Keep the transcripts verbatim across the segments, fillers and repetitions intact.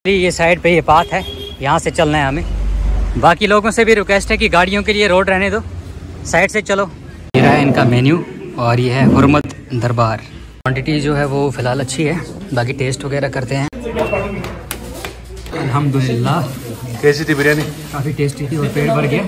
ये साइड पे ये पाथ है, यहाँ से चलना है हमें। बाकी लोगों से भी रिक्वेस्ट है कि गाड़ियों के लिए रोड रहने दो, साइड से चलो। ये रहा है इनका मेन्यू और ये है हुर्मत दरबार। क्वांटिटी जो है वो फ़िलहाल अच्छी है, बाकी टेस्ट वगैरह करते हैं। अल्हम्दुलिल्लाह कैसी थी बिरयानी? काफ़ी टेस्टी थी और पेट भर गया।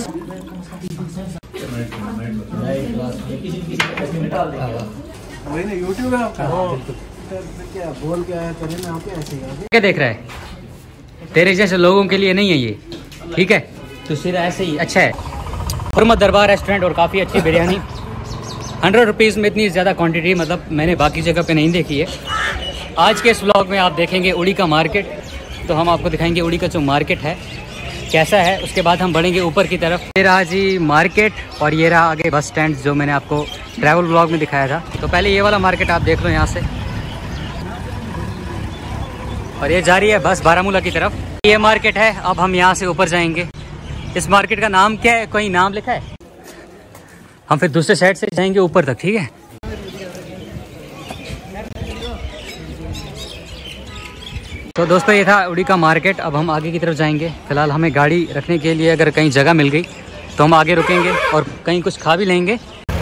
क्या देख रहा है? तेरे जैसे लोगों के लिए नहीं है ये, ठीक है? तो सीधा ऐसे ही अच्छा है। हुर्मत दरबार रेस्टोरेंट और काफ़ी अच्छी बिरयानी। हंड्रेड रुपीज़ में इतनी ज़्यादा क्वांटिटी मतलब मैंने बाकी जगह पे नहीं देखी है। आज के इस व्लॉग में आप देखेंगे उड़ी का मार्केट, तो हम आपको दिखाएंगे उड़ी का जो मार्केट है कैसा है। उसके बाद हम बढ़ेंगे ऊपर की तरफ। ये रहा जी मार्केट और ये रहा आगे बस स्टैंड जो मैंने आपको ट्रैवल व्लॉग में दिखाया था। तो पहले ये वाला मार्केट आप देख लो यहाँ से, और ये जा रही है बस बारामूला की तरफ। ये मार्केट है, अब हम यहाँ से ऊपर जाएंगे। इस मार्केट का नाम क्या है? कोई नाम लिखा है? हम फिर दूसरे साइड से जाएंगे ऊपर तक, ठीक है? तो दोस्तों ये था उड़ी का मार्केट। अब हम आगे की तरफ जाएंगे। फिलहाल हमें गाड़ी रखने के लिए अगर कहीं जगह मिल गई तो हम आगे रुकेंगे और कहीं कुछ खा भी लेंगे।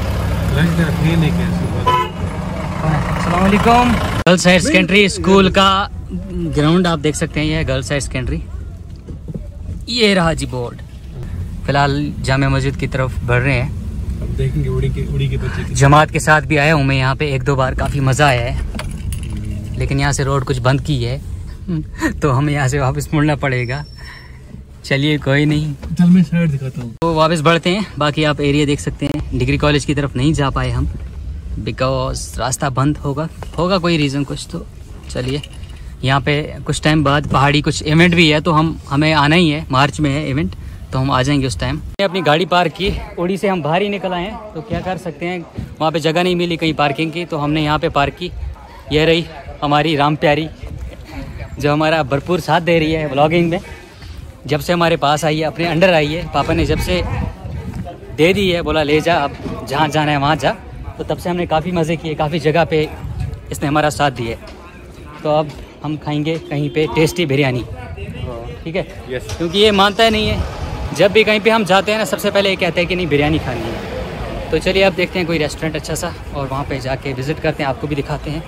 अस्सलाम वालेकुम। गर्ल्स हायर सेकेंडरी स्कूल का ग्राउंड आप देख सकते हैं, ये है गर्ल्स हायर सेकेंडरी। ये रहा जी बोर्ड। फिलहाल जामे मस्जिद की तरफ बढ़ रहे हैं। अब देखेंगे उड़ी के उड़ी के बच्चे। जमात के साथ भी आया हूँ मैं यहाँ पे एक दो बार, काफ़ी मज़ा आया है। लेकिन यहाँ से रोड कुछ बंद की है तो हमें यहाँ से वापस मुड़ना पड़ेगा। चलिए कोई नहीं, चल मैं साइड दिखाता हूँ। तो वापस बढ़ते हैं। बाकी आप एरिया देख सकते हैं। डिग्री कॉलेज की तरफ नहीं जा पाए हम बिकॉज रास्ता बंद होगा होगा कोई रीज़न कुछ। तो चलिए, यहाँ पे कुछ टाइम बाद पहाड़ी कुछ इवेंट भी है, तो हम हमें आना ही है। मार्च में है इवेंट, तो हम आ जाएंगे उस टाइम। अपनी गाड़ी पार्क की, उड़ी से हम बाहर ही निकल आए हैं, तो क्या कर सकते हैं, वहाँ पे जगह नहीं मिली कहीं पार्किंग की, तो हमने यहाँ पे पार्क की। ये रही हमारी राम प्यारी जो हमारा भरपूर साथ दे रही है व्लॉगिंग में। जब से हमारे पास आई है, अपने अंडर आई है, पापा ने जब से दे दी है, बोला ले जा, अब जहाँ जाना है वहाँ जा, तो तब से हमने काफ़ी मज़े किए, काफ़ी जगह पे इसने हमारा साथ दिया। तो अब हम खाएंगे कहीं पे टेस्टी बिरयानी, ठीक है? yes. क्योंकि ये मानता है नहीं है, जब भी कहीं पे हम जाते हैं ना सबसे पहले ये कहते हैं कि नहीं बिरयानी खानी है। तो चलिए अब देखते हैं कोई रेस्टोरेंट अच्छा सा और वहाँ पे जाके विज़िट करते हैं, आपको भी दिखाते हैं।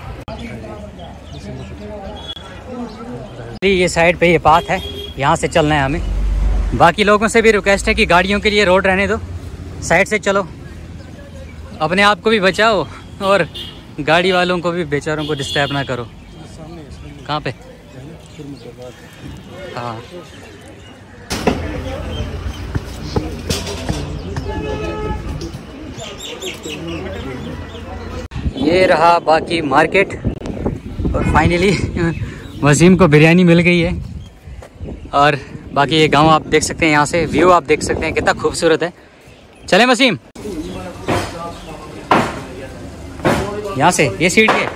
ये साइड पे ये पाथ है, यहाँ से चलना है हमें। बाकी लोगों से भी रिक्वेस्ट है कि गाड़ियों के लिए रोड रहने दो, साइड से चलो, अपने आप को भी बचाओ और गाड़ी वालों को भी बेचारों को डिस्टर्ब ना करो। कहाँ पे? हाँ, ये रहा बाकी मार्केट और फाइनली वसीम को बिरयानी मिल गई है। और बाकी ये गांव आप देख सकते हैं, यहाँ से व्यू आप देख सकते हैं कितना खूबसूरत है। चलें वसीम, यहाँ से ये सीट है।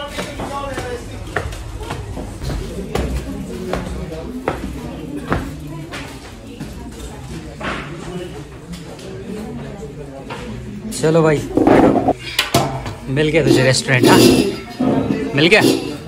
चलो भाई, मिल गया तुझे रेस्टोरेंट? हाँ मिल गया।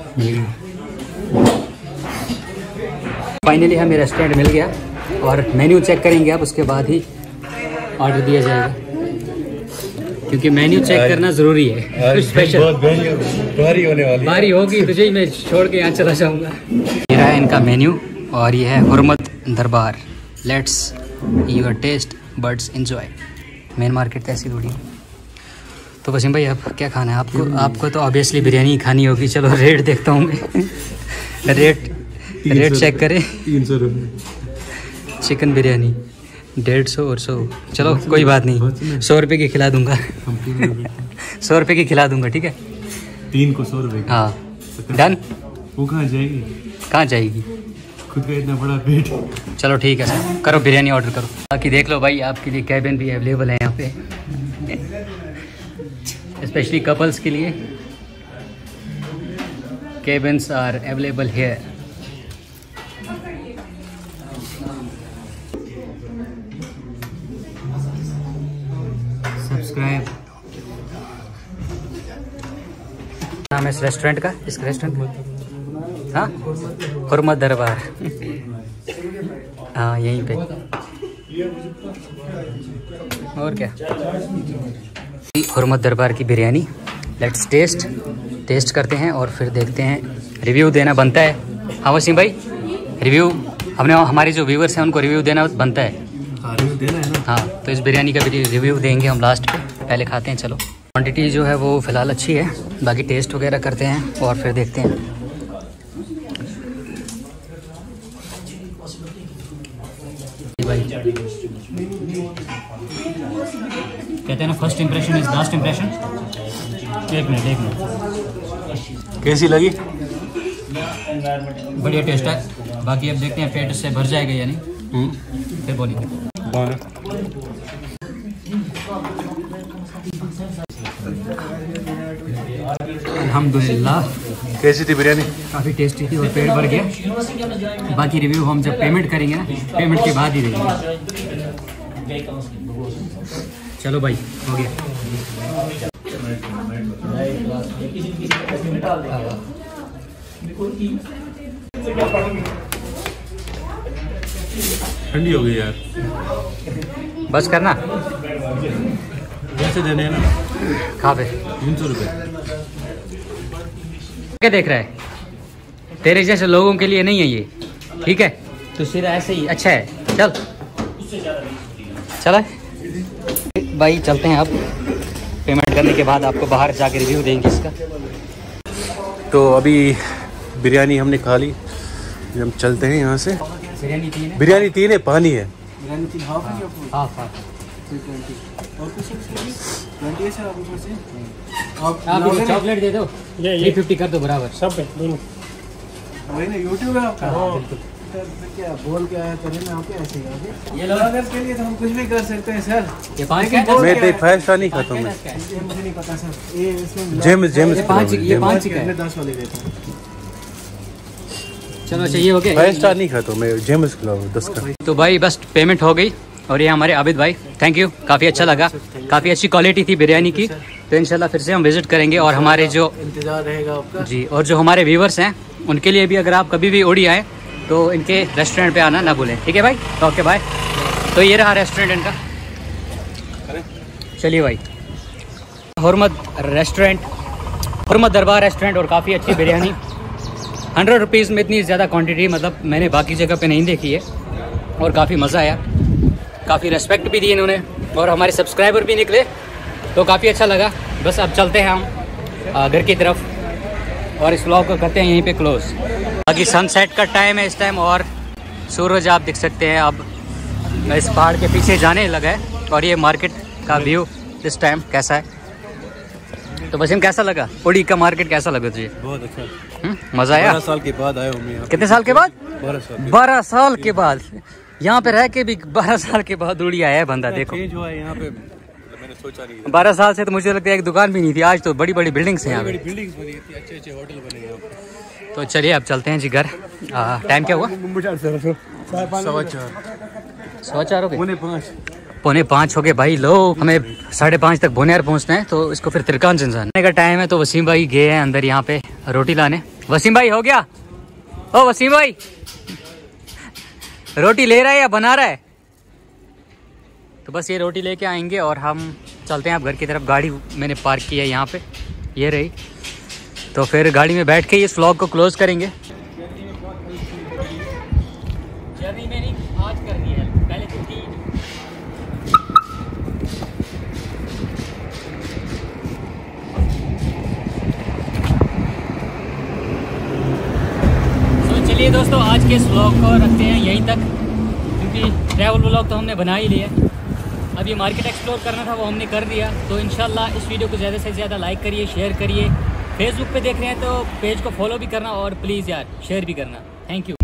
फाइनली हमें रेस्टोरेंट मिल गया और मेन्यू चेक करेंगे अब, उसके बाद ही ऑर्डर दिया जाएगा, क्योंकि मेन्यू चेक करना ज़रूरी है। कुछ स्पेशल बारी होने वाली बारी होगी, तुझे ही मैं छोड़ के यहाँ चला जाऊँगा। ये रहा है इनका मेन्यू और ये है हुर्मत दरबार। Let's your taste buds enjoy. Main market तो ऐसी थोड़ी है। तो वसीम भाई अब क्या खाना है आपको? आपको तो ऑब्वियसली बिरयानी खानी होगी। चलो रेट देखता हूँ मैं। रेट रेट चेक करें। तीन सौ रुपये चिकन बिरयानी, डेढ़ सौ और सौ। चलो कोई बात नहीं, सौ रुपये की खिला दूंगा। सौ रुपये की खिला दूंगा, ठीक है? तीन को सौ रुपये। हाँ डन। वो कहाँ जाएगी? कहाँ जाएगी? खुद का इतना बड़ा पेट। चलो ठीक है सर, करो बिरयानी ऑर्डर करो। बाकी देख लो भाई, आपके लिए कैबिन भी अवेलेबल है यहाँ पे, स्पेशली कपल्स के लिए। Cabins are available here. Subscribe. नाम है इस रेस्टोरेंट का, इस रेस्टोरेंट हाँ, हुर्मत दरबार। हाँ यहीं पे। और क्या, हुर्मत दरबार की बिरयानी। लेट्स टेस्ट टेस्ट करते हैं और फिर देखते हैं, रिव्यू देना बनता है। हाँ वसीम भाई, रिव्यू हमने हमारे जो व्यूवर्स हैं उनको रिव्यू देना बनता है। हाँ, रिव्यू देना है ना। हाँ, तो इस बिरयानी का भी रिव्यू देंगे हम लास्ट पे, पहले खाते हैं। चलो, क्वांटिटी जो है वो फ़िलहाल अच्छी है, बाकी टेस्ट वगैरह करते हैं और फिर देखते हैं। भाई कहते हैं ना, first impression is last impression. एक मिनट एक मिनट कैसी लगी? बढ़िया टेस्ट है। बाकी अब देखते हैं पेट से भर जाएगा या नहीं, फिर बोलेंगे। अल्हम्दुलिल्लाह, कैसी थी बिरयानी? काफ़ी टेस्टी थी और पेट भर गया। बाकी रिव्यू हम जब पेमेंट करेंगे ना, पेमेंट के बाद ही देंगे। चलो भाई, हो गया। ठंडी हो गई यार। बस करना, कैसे देने हैं ना? खा पे तीन सौ रुपये। क्या देख रहा है? तेरे जैसे लोगों के लिए नहीं है ये, ठीक है? तो सीधा ऐसे ही अच्छा है। चल चला भाई, चलते हैं अब। पेमेंट करने के बाद आपको बाहर जाके रिव्यू देंगे इसका। तो अभी बिरयानी हमने खा ली, हम चलते हैं यहाँ से। बिरयानी तीन है, बिरयानी तीन है, पानी है। बिरयानी तीन हाफ है या फुल? Half half. ट्वेंटी और कुछ ट्वेंटी है सर। आप ऊपर से आप चॉकलेट दे दो, ये फिफ्टी कर दो बराबर सब पे। वही ना, यूट्यूब है आपका। सर क्या बोल के आया करें ना, आपके ऐसे ही आगे। ये लो, ब्लॉगर्स के लिए तो हम कुछ भी कर सकते हैं सर। ये पाँच का है? मैं तो फाइव स्टार नहीं खाता हूँ मैं। ये मुझे नहीं पता सर। ये इसमें जेम्स जेम्स ये पाँच ये पाँच का है। मैं दस वाले देता हूँ। चलो अच्छा, ये हो गया। फाइव स्टार नहीं खाता हूँ मैं, जेम्स खिलाओ दस का। तो भाई बस पेमेंट हो गई और ये हमारे आबिद भाई, थैंक यू, काफ़ी अच्छा लगा, काफ़ी अच्छी क्वालिटी थी बिरयानी की। तो इंशाल्लाह फिर से हम विज़िट करेंगे। और हमारे जो इंतजार रहेगा आपका जी, और जो हमारे व्यूवर्स हैं उनके लिए भी, अगर आप कभी भी ओडी आए तो इनके रेस्टोरेंट पे आना ना भूलें, ठीक है भाई? Okay bye. तो ये रहा रेस्टोरेंट इनका। चलिए भाई, हुर्मत रेस्टोरेंट, हुर्मत दरबार रेस्टोरेंट। और काफ़ी अच्छी बिरयानी, हंड्रेड रुपीज़ में इतनी ज़्यादा क्वांटिटी मतलब मैंने बाकी जगह पे नहीं देखी है। और काफ़ी मज़ा आया, काफ़ी रेस्पेक्ट भी दी इन्होंने, और हमारे सब्सक्राइबर भी निकले, तो काफ़ी अच्छा लगा। बस अब चलते हैं हम घर की तरफ और इस व्लॉग को करते हैं यहीं पे क्लोज। बाकी सनसेट का टाइम है इस टाइम, और सूरज आप देख सकते हैं अब इस पहाड़ के पीछे जाने लगा है। और ये मार्केट का व्यू इस टाइम कैसा है? तो वसीम, कैसा लगा ओडी का मार्केट? कैसा लगा तुझे? बहुत अच्छा, मज़ा आया? बारह साल के बाद आया हूँ मैं। कितने साल के बाद? बारह साल बारह साल के बाद यहाँ पे रह के भी बारह साल के बाद उड़ी आया है बंदा। देखो चेंज हुआ है यहाँ पे, मैंने सोचा नहीं। बारह साल से तो मुझे लगता है एक दुकान भी नहीं थी, आज तो बड़ी बड़ी बिल्डिंग्स हैं यहाँ पे। बिल्डिंग्स बनी थी, अच्छे अच्छे होटल बने यहाँ पे। तो चलिए अब चलते हैं जी घर। टाइम क्या हुआ? सवा चार सवा चार हो गए, पौने पाँच पौने पाँच हो गए भाई। लो, हमें साढ़े पाँच तक बोनियार पहुँचना है, तो इसको फिर तिरकान इंसान का टाइम है। तो वसीम भाई गए हैं अंदर यहाँ पे रोटी लाने। वसीम भाई हो गया? ओ वसीम भाई, रोटी ले रहा है या बना रहा है? तो बस ये रोटी लेके आएंगे और हम चलते हैं अब घर की तरफ। गाड़ी मैंने पार्क की है यहाँ पे, ये रही। तो फिर गाड़ी में बैठ के इस व्लॉग को क्लोज करेंगे। जर्नी मैंने आज कर दी है, पहले तो थी। तो चलिए दोस्तों, आज के इस व्लॉग को रखते हैं यहीं तक, क्योंकि ट्रैवल व्लॉग तो हमने बना ही लिया। अब ये मार्केट एक्सप्लोर करना था, वो हमने कर दिया। तो इंशाल्लाह इस वीडियो को ज़्यादा से ज़्यादा लाइक करिए, शेयर करिए। फेसबुक पे देख रहे हैं तो पेज को फॉलो भी करना, और प्लीज़ यार शेयर भी करना। Thank you.